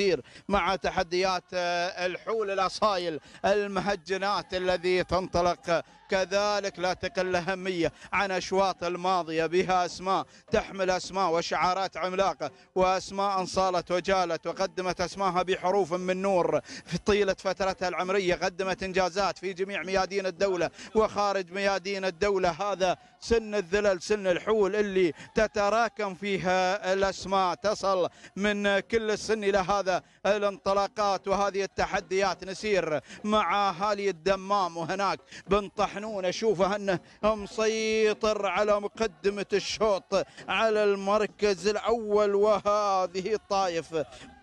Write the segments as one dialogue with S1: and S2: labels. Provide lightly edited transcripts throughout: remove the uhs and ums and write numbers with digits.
S1: نسير مع تحديات الحول الأصايل المهجنات الذي تنطلق كذلك لا تقل أهمية عن أشواط الماضية، بها أسماء تحمل أسماء وشعارات عملاقة، وأسماء صالت وجالت وقدمت أسماءها بحروف من نور في طيلة فترتها العمرية، قدمت إنجازات في جميع ميادين الدولة وخارج ميادين الدولة. هذا سن الذلل، سن الحول اللي تتراكم فيها الأسماء، تصل من كل السن إلى هذا الانطلاقات وهذه التحديات. نسير مع أهالي الدمام، وهناك بن طحنون أشوفه أنه مسيطر على مقدمة الشوط على المركز الأول، وهذه الطائف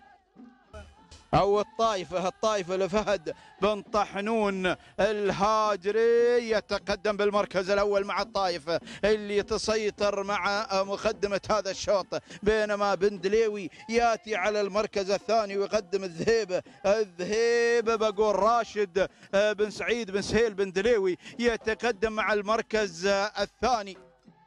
S1: أو الطائفة لفهد بن طحنون الهاجري يتقدم بالمركز الأول مع الطائفة اللي تسيطر مع مقدمة هذا الشوط، بينما بن دليوي يأتي على المركز الثاني ويقدم الذهيب بقول راشد بن سعيد بن سهيل بن دليوي يتقدم مع المركز الثاني.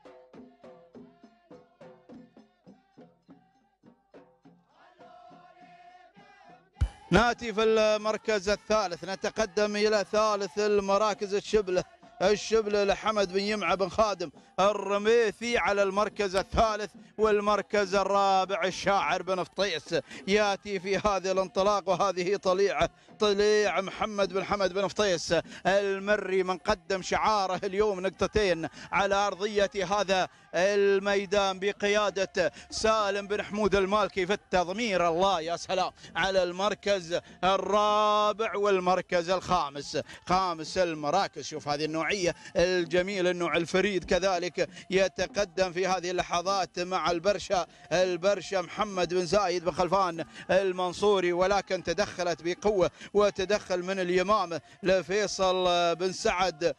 S1: ناتي في المركز الثالث، نتقدم إلى ثالث المراكز الشبله لحمد بن يمعة بن خادم الرميثي على المركز الثالث، والمركز الرابع الشاعر بن فطيس ياتي في هذه الانطلاق، وهذه طليع محمد بن حمد بن فطيس المري من قدم شعاره اليوم نقطتين على أرضية هذا الميدان بقيادة سالم بن حمود المالكي في التضمير. الله يا سلام على المركز الرابع والمركز الخامس، خامس المراكز. شوف هذه النوعية الجميلة، النوع الفريد كذلك يتقدم في هذه اللحظات مع البرشا محمد بن زايد بن خلفان المنصوري، ولكن تدخلت بقوة وتدخل من اليمامة لفيصل بن سعد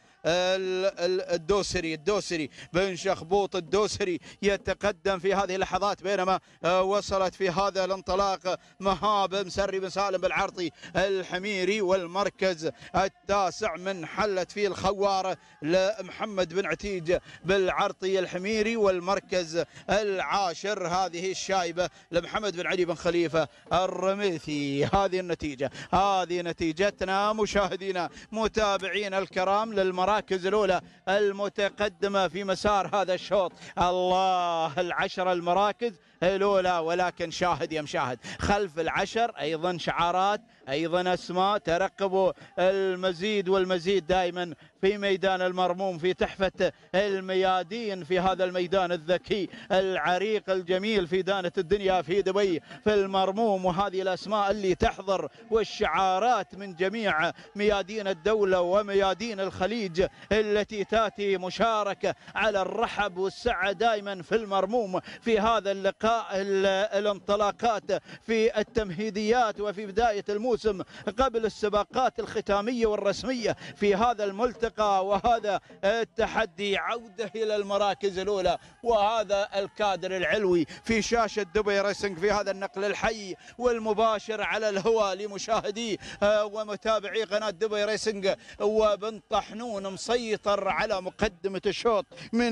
S1: الدوسري بن شخبوط الدوسري يتقدم في هذه اللحظات، بينما وصلت في هذا الانطلاق مهاب مسري بن سالم بالعرطي الحميري، والمركز التاسع من حلت فيه الخوارة لمحمد بن عتيج بالعرطي الحميري، والمركز العاشر هذه الشايبة لمحمد بن علي بن خليفة الرميثي. هذه النتيجة، هذه نتيجتنا مشاهدينا متابعين الكرام للمراكز الأولى المتقدمة في مسار هذا الشوط. الله، العشر المراكز الأولى، ولكن شاهد يا مشاهد خلف العشر أيضا شعارات، أيضا أسماء. ترقبوا المزيد والمزيد دائما في ميدان المرموم، في تحفة الميادين، في هذا الميدان الذكي العريق الجميل في دانة الدنيا في دبي في المرموم، وهذه الأسماء اللي تحضر والشعارات من جميع ميادين الدولة وميادين الخليج التي تأتي مشاركة على الرحب والسعة دائما في المرموم في هذا اللقاء. الانطلاقات في التمهيديات وفي بداية الموسم قبل السباقات الختامية والرسمية في هذا الملتقى وهذا التحدي. عودة إلى المراكز الأولى وهذا الكادر العلوي في شاشة دبي ريسنج في هذا النقل الحي والمباشر على الهواء لمشاهدي ومتابعي قناة دبي ريسنج. وبن طحنون مسيطر على مقدمة الشوط من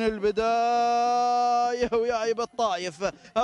S1: البداية ويايب الطايف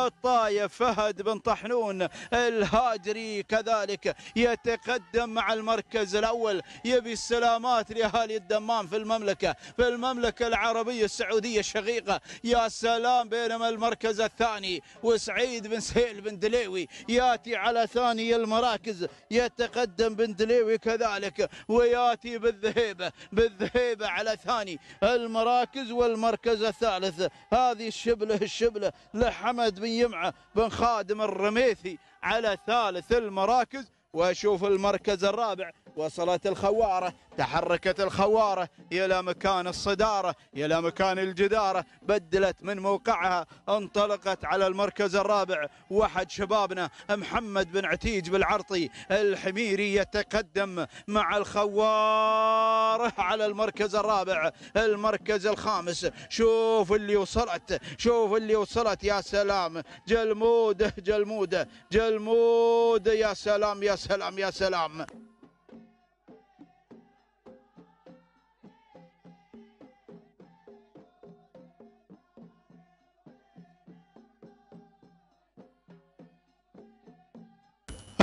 S1: فهد بن طحنون الهاجري كذلك يتقدم مع المركز الأول. يبي السلامات لأهالي الدمام في المملكة العربية السعودية الشقيقة، يا سلام. بينما المركز الثاني وسعيد بن سهيل بن دليوي ياتي على ثاني المراكز، يتقدم بن دليوي كذلك وياتي بالذهيبة على ثاني المراكز. والمركز الثالث هذه الشبله لحمد بن يمعة بن خادم الرميثي على ثالث المراكز. واشوف المركز الرابع وصلت الخوارة، تحركت الخوارة إلى مكان الصدارة، إلى مكان الجدارة، بدلت من موقعها، انطلقت على المركز الرابع. واحد شبابنا محمد بن عتيج بالعرطي الحميري يتقدم مع الخوارة على المركز الرابع. المركز الخامس شوف اللي وصلت، يا سلام، جلمودة يا سلام يا سلام يا سلام.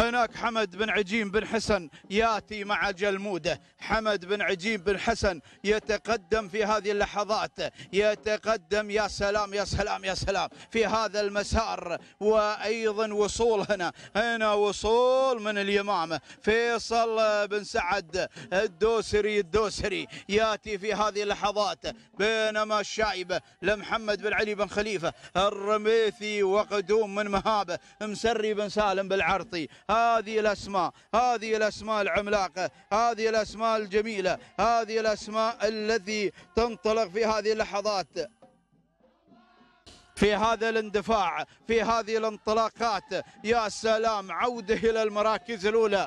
S1: هناك حمد بن عجيم بن حسن ياتي مع جلموده. حمد بن عجيم بن حسن يتقدم في هذه اللحظات، يتقدم. يا سلام يا سلام يا سلام في هذا المسار. وايضا وصول هنا وصول من اليمامه. فيصل بن سعد الدوسري ياتي في هذه اللحظات، بينما الشايبه لمحمد بن علي بن خليفه الرميثي وقدوم من مهابه مسري بن سالم بالعرطي. هذه الاسماء العملاقه، هذه الاسماء الجميله، هذه الاسماء التي تنطلق في هذه اللحظات، في هذا الاندفاع، في هذه الانطلاقات. يا سلام، عوده الى المراكز الاولى.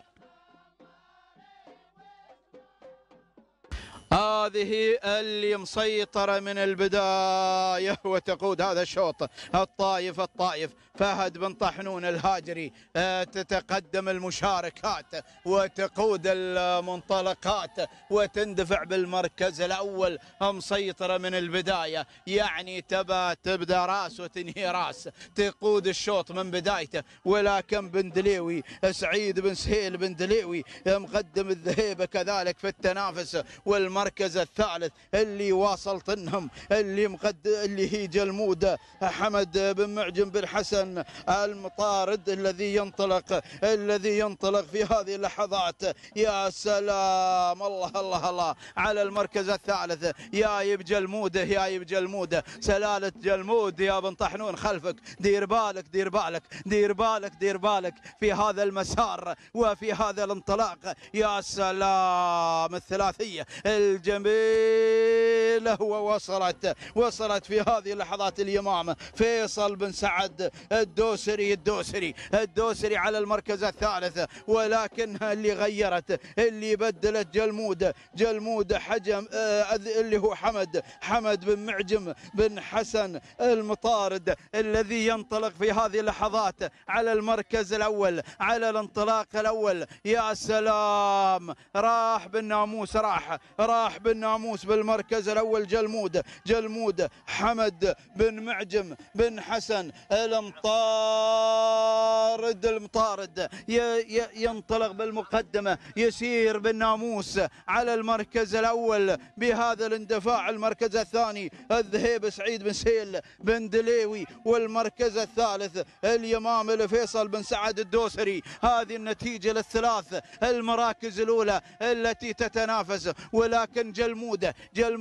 S1: هذه اللي مسيطرة من البداية وتقود هذا الشوط. الطايف فهد بن طحنون الهاجري تتقدم المشاركات وتقود المنطلقات وتندفع بالمركز الأول. مسيطرة من البداية، يعني تبدأ راس وتنهي راس، تقود الشوط من بدايته. ولكن بن دليوي سعيد بن سهيل بن دليوي مقدم الذهيبة كذلك في التنافس. والمركز الثالث اللي واصل طنهم اللي هي جلموده حمد بن معجم بن حسن المطارد الذي ينطلق في هذه اللحظات. يا سلام، الله الله الله على المركز الثالث. يا جلموده سلالة جلمود يا بن طحنون خلفك. دير بالك في هذا المسار وفي هذا الانطلاق. يا سلام، الثلاثية الجميلة وصلت في هذه اللحظات اليمامة. فيصل بن سعد الدوسري على المركز الثالث، ولكنها اللي غيرت، اللي بدلت جلموده حجم اللي هو حمد بن معجم بن حسن المطارد الذي ينطلق في هذه اللحظات على المركز الأول، على الانطلاق الأول. يا سلام، راح بالناموس بالمركز الأول. جلموده حمد بن معجم بن حسن المطارد ينطلق بالمقدمة، يسير بالناموس على المركز الأول بهذا الاندفاع. المركز الثاني الذهيب سعيد بن سهيل بن دليوي، والمركز الثالث اليمام لفيصل بن سعد الدوسري. هذه النتيجة للثلاث المراكز الأولى التي تتنافس. ولكن جلموده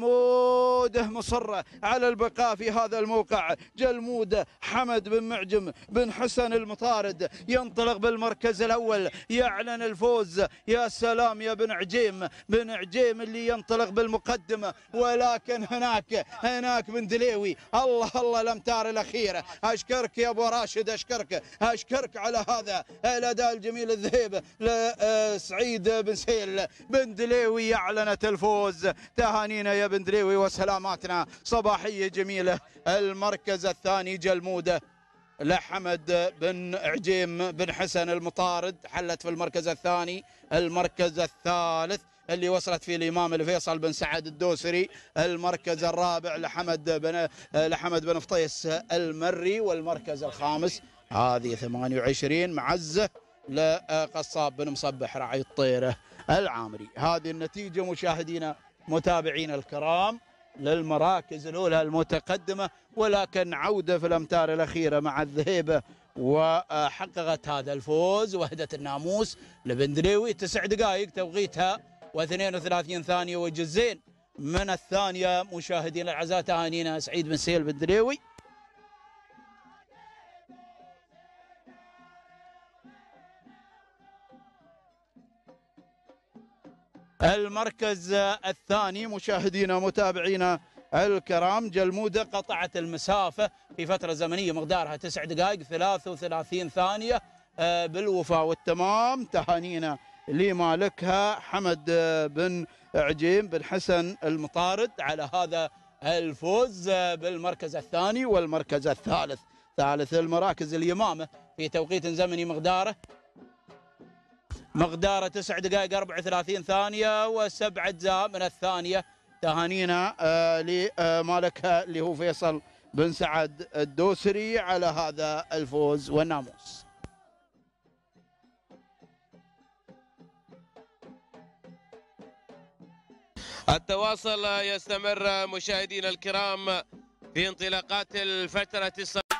S1: مصرة على البقاء في هذا الموقع. جلموده حمد بن معجم بن حسن المطارد ينطلق بالمركز الأول، يعلن الفوز. يا سلام يا بن عجيم اللي ينطلق بالمقدمة. ولكن هناك بن دليوي، الله الأمتار الأخيرة. أشكرك يا أبو راشد، أشكرك على هذا الأداء الجميل الذهيب لسعيد بن سهيل بن دليوي. أعلنت الفوز. تهانينا يا بن دليوي وسلاماتنا، صباحية جميلة. المركز الثاني جلموده لحمد بن عجيم بن حسن المطارد حلت في المركز الثاني. المركز الثالث اللي وصلت فيه الإمام الفيصل بن سعد الدوسري. المركز الرابع لحمد بن فطيس المري. والمركز الخامس هذه 28 معزة لقصاب بن مصبح راعي الطيرة العامري. هذه النتيجة مشاهدينا متابعينا الكرام للمراكز الأولى المتقدمة. ولكن عودة في الأمتار الأخيرة مع الذهيبة، وحققت هذا الفوز وهدة الناموس لبن دليوي. 9 دقائق توقيتها و32 ثانية وجزين من الثانية. مشاهدينا الأعزاء، تهانينا سعيد بن سهيل بن دليوي. المركز الثاني مشاهدينا متابعينا الكرام جلموده قطعت المسافة في فترة زمنية مقدارها 9 دقائق 33 ثانية بالوفاء والتمام. تهانينا لمالكها حمد بن عجيم بن حسن المطارد على هذا الفوز بالمركز الثاني والمركز الثالث. ثالث المراكز اليمامة في توقيت زمني مقداره 9 دقائق 34 ثانية و7 أجزاء من الثانية. تهانينا لمالكها اللي هو فيصل بن سعد الدوسري على هذا الفوز والناموس.
S2: التواصل يستمر مشاهدينا الكرام في انطلاقات الفترة الصباحية.